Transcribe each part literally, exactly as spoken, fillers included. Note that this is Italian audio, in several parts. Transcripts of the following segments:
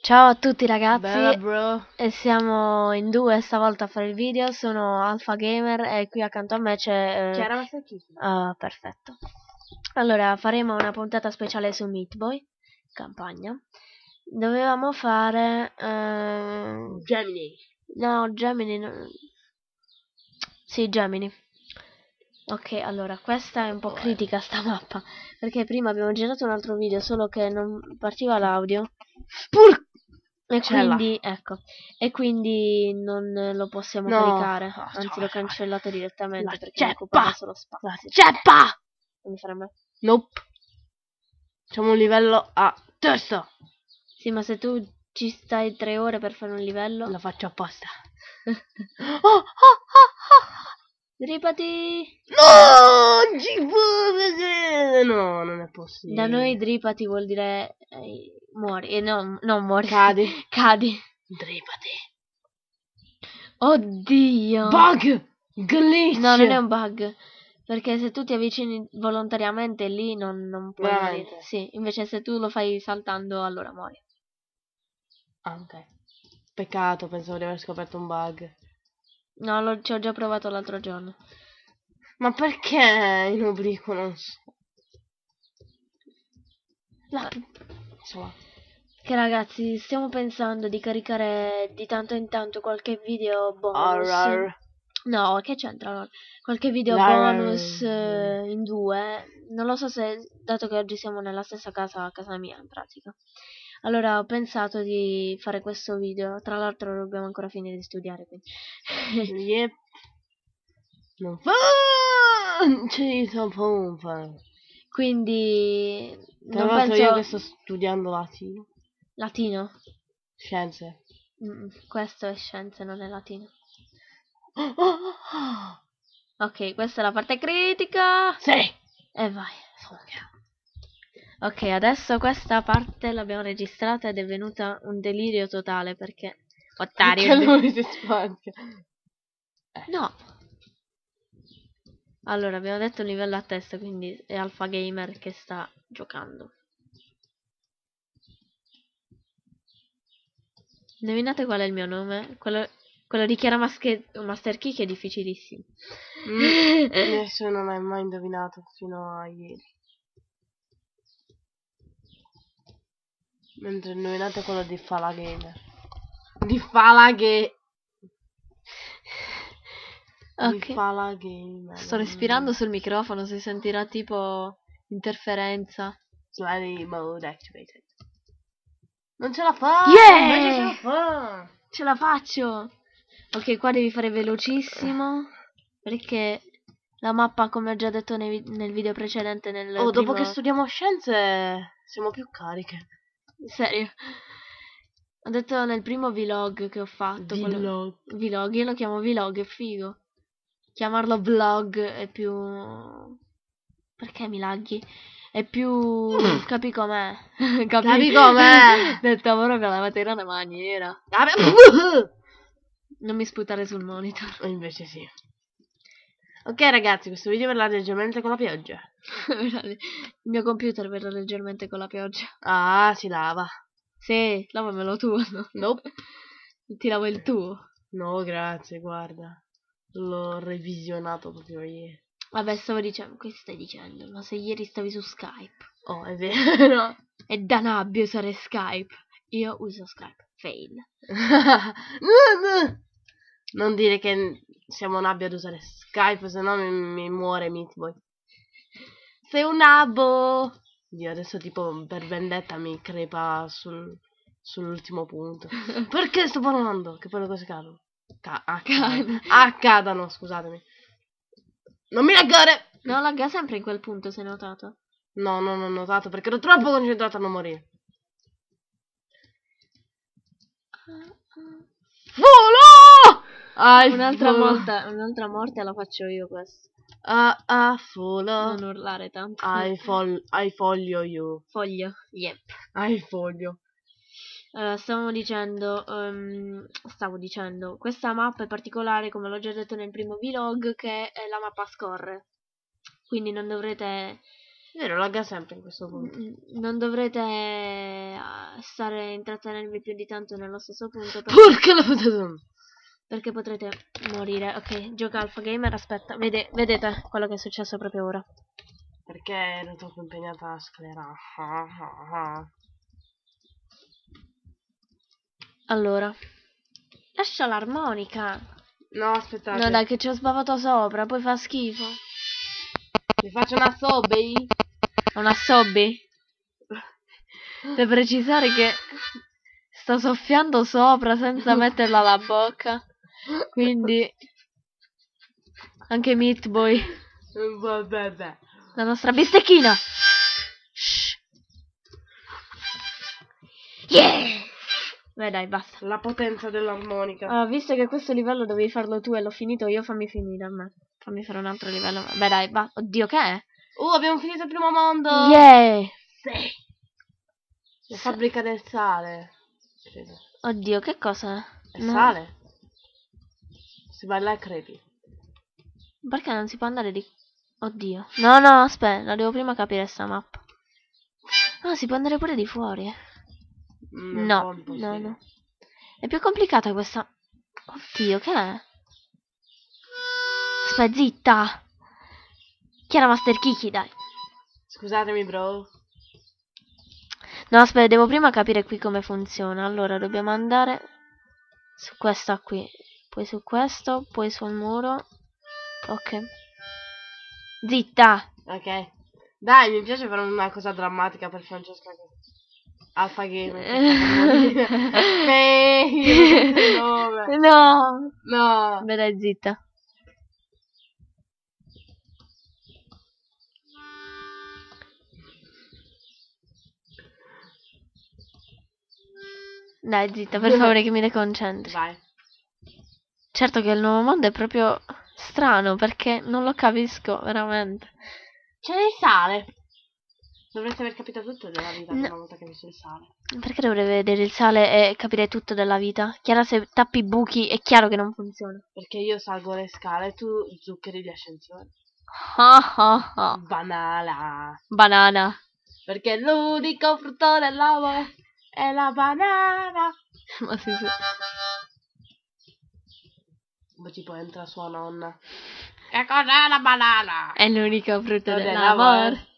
Ciao a tutti ragazzi, Bella bro. e siamo in due stavolta a fare il video. Sono Alpha Gamer e qui accanto a me c'è... Chiara Massacchini. Uh, perfetto. Allora, faremo una puntata speciale su Meat Boy, campagna. Dovevamo fare... Uh... Gemini. No, Gemini... No... Sì, Gemini. Ok, allora, questa è un po' critica sta mappa, perché prima abbiamo girato un altro video, solo che non partiva l'audio. Pur E Cella. quindi, ecco, e quindi non lo possiamo No. caricare, Oh, anzi l'ho cancellato direttamente La perché mi occupava solo spazio. La ceppa! Come fare a me? Nope. Facciamo un livello a testa. Sì, ma se tu ci stai tre ore per fare un livello... Lo faccio apposta. oh, oh, oh, oh. Dripati! No! Ci può... No, non è possibile. Da noi dripati vuol dire eh, muori, e eh, no, non muori. Cadi. Cadi. Dripati. Oddio! Bug! Glitch! No, non è un bug. Perché se tu ti avvicini volontariamente lì non, non puoi Veramente? morire. Sì, invece se tu lo fai saltando allora muori. Ah, ok. Peccato, pensavo di aver scoperto un bug. No, lo, ci ho già provato l'altro giorno. Ma perché in obliquo non so? La... Insomma. Che ragazzi, stiamo pensando di caricare di tanto in tanto qualche video bonus. Arr. No, che c'entra? Qualche video Arr. bonus eh, in due. Non lo so se, dato che oggi siamo nella stessa casa, a casa mia in pratica. Allora ho pensato di fare questo video. Tra l'altro dobbiamo ancora finire di studiare, quindi. Yep. Non fa. Ci pompa. Quindi Tra non l'altro penso... io che sto studiando latino. Latino? Scienze. Mm, questo è scienze, non è latino. Oh, oh, oh. Ok, questa è la parte critica. Sì. E vai. Ok, adesso questa parte l'abbiamo registrata ed è venuta un delirio totale perché... Perché lui si spacca. No. Allora, abbiamo detto un livello a testa, quindi è Alpha Gamer che sta giocando. Indovinate qual è il mio nome? Quello, quello di Chiara Master Key che è difficilissimo. Mm, nessuno non l'ha mai indovinato fino a ieri. Mentre indovinate quello di Fala Gamer. Di Fala Gamer. Ok. Di Fala Gamer. Sto respirando sul microfono, si sentirà tipo interferenza. Sliding mode activated. Non ce la fa! Yeah! Invece ce la fa! Ce la faccio! Ok, qua devi fare velocissimo perché la mappa, come ho già detto nei, nel video precedente, nel Oh, primo... dopo che studiamo scienze siamo più cariche. Serio? Ho detto nel primo vlog che ho fatto. Vlog. Quello... Vlog, io lo chiamo vlog, è figo. Chiamarlo vlog è più... Perché mi laghi? È più... Capi com'è? Capi, Capi com'è? Detto proprio la materia una maniera. Non mi sputare sul monitor. Invece sì. Ok ragazzi, questo video verrà leggermente con la pioggia. Il mio computer verrà leggermente con la pioggia. Ah, si lava. Sì, lavamelo tu. No? Nope. Ti lavo il tuo. No, grazie, guarda. L'ho revisionato proprio ieri. Vabbè, stavo dicendo, che stai dicendo? Ma se ieri stavi su Skype. Oh, è vero. È da nabbia usare Skype. Io uso Skype. Fail. Non dire che siamo nabbia ad usare Skype, se no mi, mi muore Meat Boy. Sei un nabbo. Dio, adesso tipo per vendetta mi crepa sul, sull'ultimo punto. Perché sto parlando? Che poi le cose cadono. Ca accadano. accadano, scusatemi. Non mi laggare! No, lagga sempre in quel punto, sei notato? No, non ho notato perché ero troppo concentrato a non morire. Volo! Un'altra morte, un'altra morte la faccio io questa. Ah, ah, volo. Non urlare tanto. I, fol I foglio you. Foglio, yep. I foglio. Allora, stavamo dicendo, um, stavo dicendo, questa mappa è particolare, come l'ho già detto nel primo vlog, che è la mappa scorre. Quindi non dovrete Vero, lagga sempre in questo punto. Non dovrete eh, stare a intrattenervi più di tanto nello stesso punto. Perché, Perché la puttana? perché potrete morire. Ok, gioca Alpha Gamer, aspetta. Vede, vedete quello che è successo proprio ora. Perché ero troppo impegnata a sclerare. Allora. Lascia l'armonica. No, aspettate. No dai, che ci ho sbavato sopra, poi fa schifo. Vi faccio una sobby? Una sobby? Per precisare che sto soffiando sopra senza metterla alla bocca. Quindi anche Meat Boy, Vabbè, beh. la nostra bistecchina. Shh. Yeah! Beh dai, basta. La potenza dell'armonica. Allora, visto che questo livello dovevi farlo tu e l'ho finito io, fammi finire a me. Fammi fare un altro livello. Beh dai, va. Oddio, che è? Uh, abbiamo finito il primo mondo. Yeah! Sì. La fabbrica del sale. Credo. Oddio, che cosa è? È No. sale? Si va là e crepi. Perché non si può andare di... Oddio. No, no, aspetta, la devo prima capire sta mappa. No, si può andare pure di fuori. Eh. Mm, No, un po' no, sì. no. È più complicata questa... Oddio, che è? Aspetta, zitta! Chiara Master Kiki, dai. Scusatemi, bro. No, aspetta, devo prima capire qui come funziona. Allora, dobbiamo andare su questa qui. Poi su questo, poi sul muro. Ok. Zitta! Ok. Dai, mi piace fare una cosa drammatica per Francesca. Alpha Gamer. nove. No! No. Beh, dai, zitta. Dai, zitta, per favore, che mi deconcentri. Vai. Certo che il nuovo mondo è proprio strano, perché non lo capisco, veramente. C'è del sale. Dovreste aver capito tutto della vita No. una volta che hai visto il sale. Perché dovrei vedere il sale e capire tutto della vita? Chiara, se tappi i buchi è chiaro che non funziona. Perché io salgo le scale e tu zuccheri gli ascensori. Ah, ah, ah. Banana. Banana. Perché l'unico frutto dell'uomo è la banana. Ma sì, sì. Ma tipo entra sua nonna. Che cos'è la banana? È l'unico frutto Non è dell'amore. l'amore.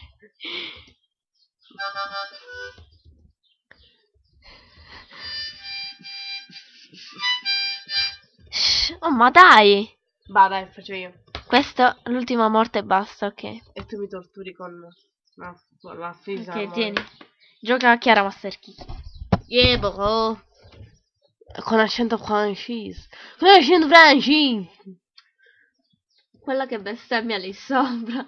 Shh, oh, ma dai! Va, dai, faccio io. Questa è l'ultima morte e basta, ok. E tu mi torturi con la, con la fisa. Ok, tieni. Gioca a Chiara Master Key. Yeah, bro. Con accento francese. Con accento francese. Quella che bestemmia lì sopra.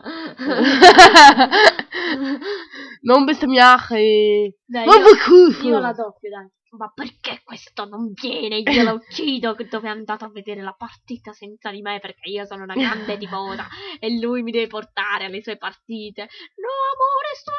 Non bestemmiare. Dai, Ma io, io, io la doppio, dai. Ma perché questo non viene? Io la uccido, dove è andato a vedere la partita senza di me, perché io sono una grande tifosa e lui mi deve portare alle sue partite. No, amore, sto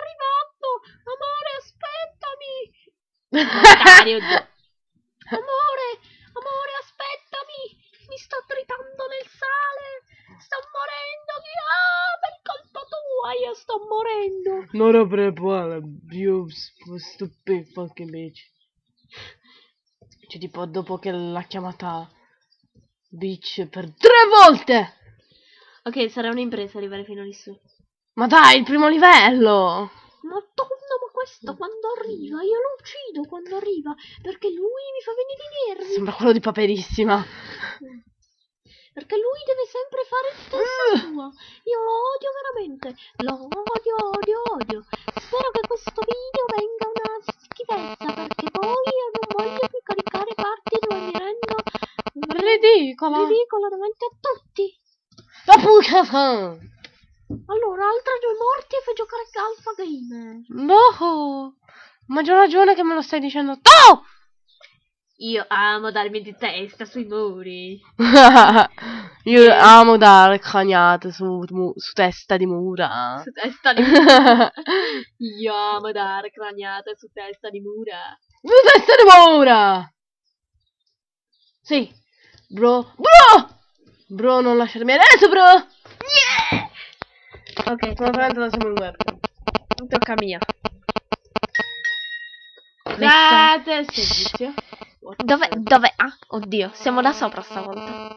arrivando. Amore, aspettami. Mortario, amore, amore, aspettami. Mi sto tritando nel sale. Sto morendo. Ah, per colpa tua io sto morendo. Non lo prepara. You stupid fucking bitch. Cioè, tipo, dopo che l'ha chiamata bitch per tre volte. Ok, sarà un'impresa arrivare fino lì su. Ma dai, il primo livello. Ma tonno, ma questo quando arriva, io lo uccido quando arriva, perché lui mi fa venire i nervi. Sembra quello di Paperissima. Perché lui deve sempre fare il testa sua. Io lo odio veramente. Lo odio, odio, odio. Spero che questo video venga una schifezza, perché poi io non voglio più caricare parti dove mi rendo Ridicola. ridicolo davanti a tutti. La puttana. Allora, altre due morti e fai giocare Alpha Gamer. No. Maggior ragione che me lo stai dicendo tu. Io amo darmi di testa sui muri. Io amo dare cagnate su, su testa di mura. Su testa di mura. Io amo dare craniate su testa di mura. Su testa di mura. Sì. Bro. Bro. Bro, non lasciarmi adesso, bro. Yeah. Ok, Fortunatamente non siamo in webcam. tocca mia. Date servizio. Dove? Dove? Ah, oddio, siamo da sopra stavolta.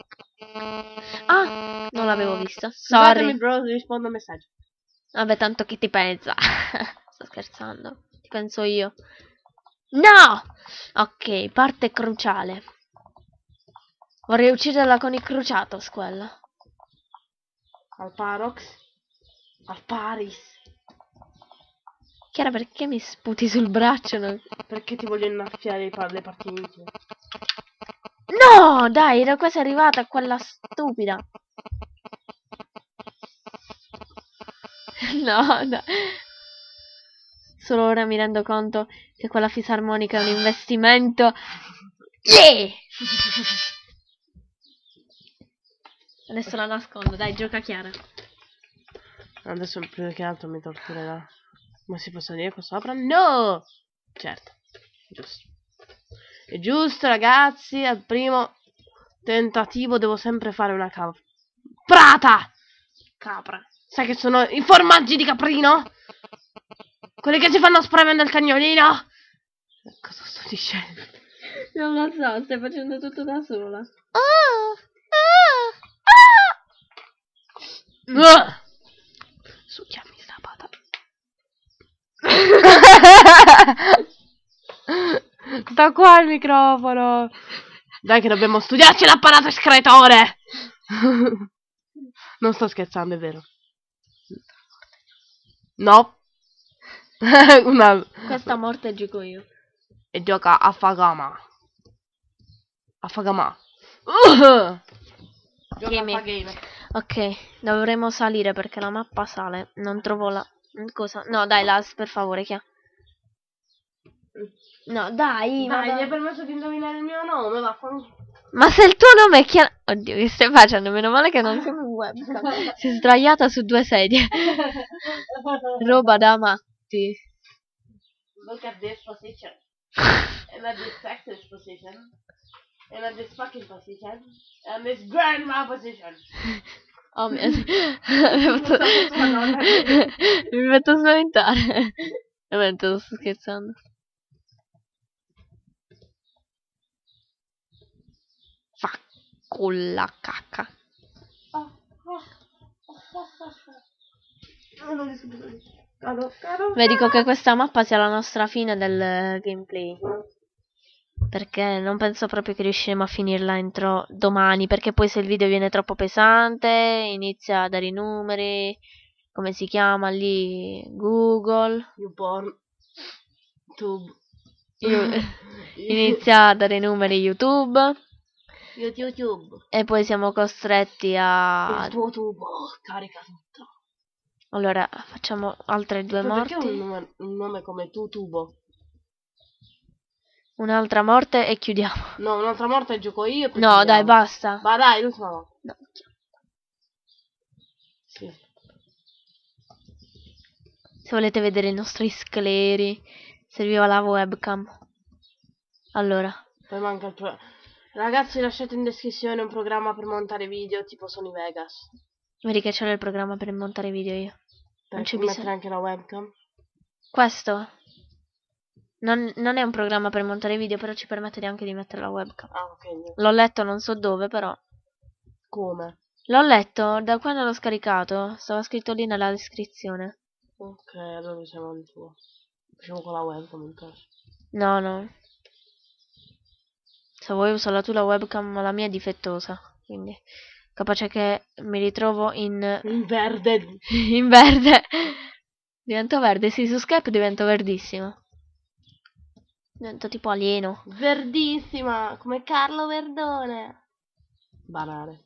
Ah, non l'avevo visto. Scusatemi, Sorry. bro, rispondo a messaggio. Vabbè, tanto chi ti pensa? Sto scherzando. Ti penso io. No! Ok, parte cruciale. Vorrei ucciderla con il cruciatos, quella. Al Parox. Al Paris. Chiara, perché mi sputi sul braccio? No, Perché ti voglio innaffiare i par- le parti intime. no, dai, ero quasi arrivata a quella stupida. No, no. Solo ora mi rendo conto che quella fisarmonica è un investimento. Sì! Adesso la nascondo, dai, gioca Chiara. Adesso più che altro mi torturerà. Ma si possa dire qua sopra? No! Certo, giusto. È giusto, ragazzi, al primo tentativo devo sempre fare una capra. Prata! Capra. Sai che sono i formaggi di caprino? Quelli che si fanno spremendo il cagnolino? Cosa sto dicendo? Non lo so, stai facendo tutto da sola. Ah! Ah! Ah! Succhiami sta pata. Sta qua il microfono. Dai che dobbiamo studiarci l'apparato escretore. Non sto scherzando, è vero. No. Una... Questa morte gioco io. E gioca a Fagama. A Fagama. Uh! Gioca Gimme. a Fagame. Ok, dovremo salire perché la mappa sale. Non trovo la... Cosa? No, dai, Las, per favore, Chia. No, dai, Dai, vado- gli hai permesso di indovinare il mio nome, vaffanculo. Ma se il tuo nome è Chia... Oddio, che stai facendo? Meno male che non siamo in webcam. Si è sdraiata su due sedie. Roba da matti. Look at this position. And at this sexist position. And at this fucking position. And this grandma position. Oh mio Dio. Mi fatto... Mi fatto spaventare. Veramente, non sto scherzando. Fa con la cacca. Beh, dico che questa mappa sia la nostra fine del gameplay. Perché non penso proprio che riusciremo a finirla entro domani. Perché poi se il video viene troppo pesante, inizia a dare i numeri. Come si chiama lì? Google. YouPorn. Tube. Io- inizia a dare i numeri YouTube. YouTube. E poi siamo costretti a... Il tuo tubo carica tutto. Allora, facciamo altre due Ma perché morti. un nome, un nome come tu tubo? Un'altra morte e chiudiamo. No, un'altra morte gioco io e poi No, dai, chiudiamo. basta. Ma dai, l'ultima volta. No. Sì. Se volete vedere i nostri scleri, serviva la webcam. Allora, Poi manca il pro... Ragazzi, lasciate in descrizione un programma per montare video tipo Sony Vegas. vedi che c'era il programma per montare video io. Per Non c'è mettere bisogno. anche la webcam. Questo non, non è un programma per montare video, però ci permette anche di mettere la webcam. Ah, ok. no. L'ho letto non so dove, però. Come? L'ho letto da quando l'ho scaricato. Stava scritto lì nella descrizione. Ok, allora siamo al tuo. Facciamo con la webcam in caso. No, no. Se vuoi usarla tu la webcam, ma la mia è difettosa. Quindi, capace che mi ritrovo in... In verde. in verde. Divento verde, sì, su Skype divento verdissimo. Divento tipo alieno. Verdissima, come Carlo Verdone. Banale.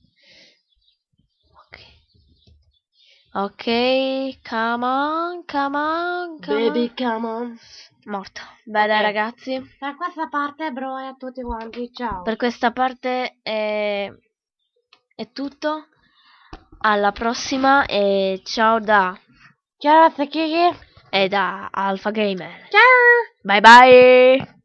Ok. Ok, come on, come on, come Baby, on. come on. Morto. Beh, dai, Ok. ragazzi. Per questa parte, bro, e a tutti quanti, ciao. Per questa parte è, è tutto. Alla prossima e ciao da... Ciao, ragazzi, chi? e da Alpha Gamer. Ciao. Bye bye.